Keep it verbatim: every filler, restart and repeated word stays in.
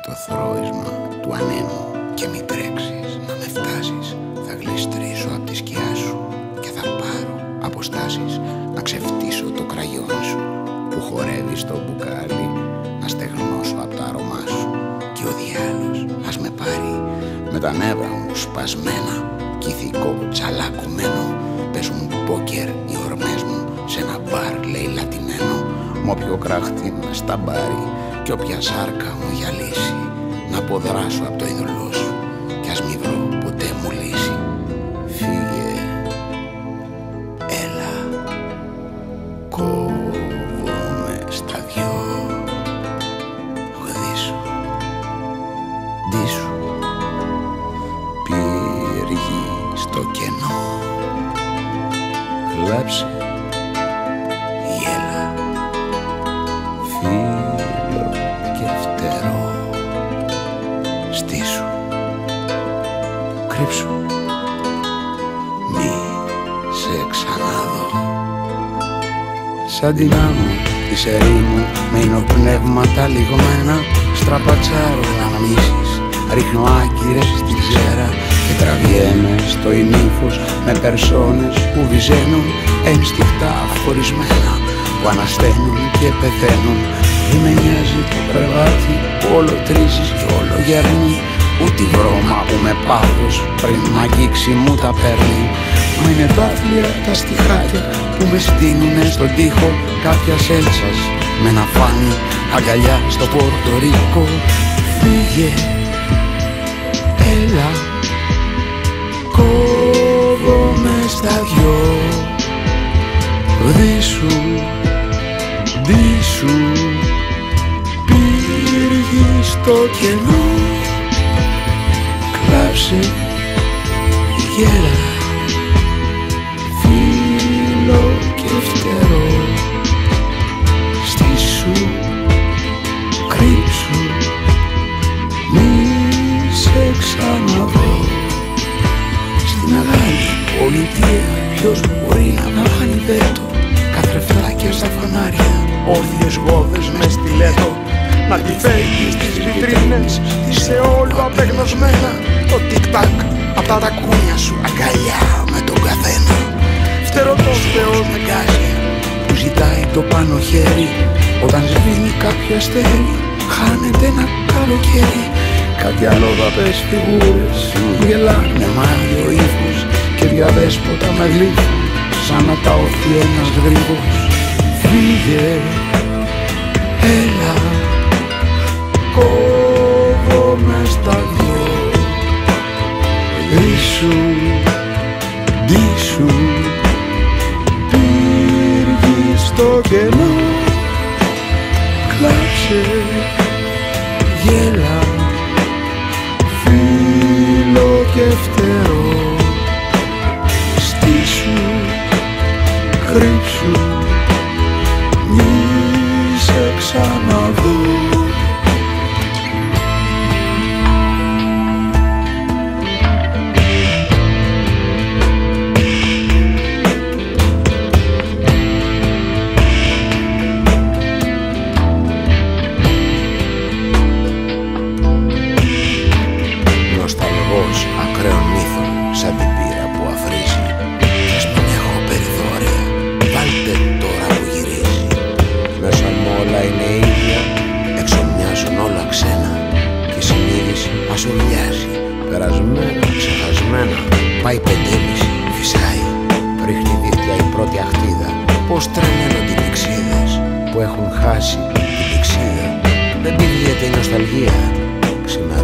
στο θρώισμα του ανέμου και μη τρέξεις να με φτάσεις. Θα γλιστρήσω απ' τη σκιά σου και θα πάρω αποστάσεις, να ξεφτύσω το κραγιόν σου που χορεύει στο μπουκάλι, να στεγνώσω απ' τα αρώμα σου και ο διάλος ας με πάρει με τα νεύρα μου σπασμένα κι ηθικό τσαλακωμένο. Παίζουν πόκερ οι ορμές μου σε ένα μπαρ λαιλατημένο, μ' όποιο κράχτη με σταμπάρει κι όποια σάρκα μου γυαλίσει, να αποδράσω απ' το είδωλό σου κι ας μη βρω ποτέ μου λύση. Φύγε, έλα, κόβομαι στα δυο. Γδίσου, ντύσου, πύργη στο κενό. Κλάψε, γέλα, φίλο και φτερό. Στήσου, κρύψου, μη σε ξαναδώ. Σαν την άμμο της ερήμου με υνοπνεύματα λιγμένα, στραπατσάρω αναμνήσεις, ρίχνω άγκυρες στην ξέρα και τραβιέμαι στο ημίφος με περσόνες που βυζένουν ένστικτα χωρισμένα, που ανασταίνουν και πεθαίνουν. Μη με νοιάζει το κρεβάτι που όλο τρίζεις και όλο γέρνει, ούτε η βρώμα που με πάθος πριν μ' αγγίξει μου τα παίρνει. Μα είναι δάφλια τα στιχάκια που με στείνουνε στον τοίχο κάποιας Έλσας με ένα φάνι αγκαλιά στο Πορτορίκο. Φύγε, έλα, κόβομαι στα δυο. Γδίσου, ντύσου, πύργη στο κενό. Κλάψε, γέλα, φίλο και φτερό. Στήσου, κρύψου, μη σε ξαναδώ. Στην μεγάλη πολιτεία ποιος μπορεί να κάνει βέτο, καθρεφτάκια στα φανάρια, όρθιες γόδες με στιλέτο, να τη φέγγει στις βιτρίνες, σε όλο απεγνωσμένα. Το τικ-τακ απ' τα τακούνια σου, αγκαλιά με τον καθένα. Φτερωτός θεός με γκάζια που ζητάει το πάνω χέρι, όταν σβήνει κάποιο αστέρι χάνεται ένα καλοκαίρι. Κάτι αλλόδαπες φιγούρες που γελάνε μ' άγιο ύφος και διαδέσποτα με γλύφους σαν να τα οθεί ένας γρήγος. Φύγε, έλα, κόβομαι στα δυο. Γδίσου, ντύσου, πύργη στο κενό. Κλάψε, γέλα, φίλο και φτερό. Στήσου, κρύψου, μη σε ξαναδώ. Νοσταλγός ακραίων μύθων σαν την πύρα που αφρίζει, κι ας μην έχω περιθώρια, βάλτε τώρα που γυρίζει. Μέσα μου όλα είναι ίδια, έξω μοιάζουν όλα ξένα και η συνείδηση μας ουρλιάζει, περασμένα, ξεχασμένα. Πάει πεντέμιση, φυσάει, ρίχνει δίχτυα η πρώτη αχτίδα. Πως τρεμαίνονται οι πηξίδες που έχουν χάσει την πηξίδα. Δεν πηγαίνεται η νοσταλγία, ξημερώνει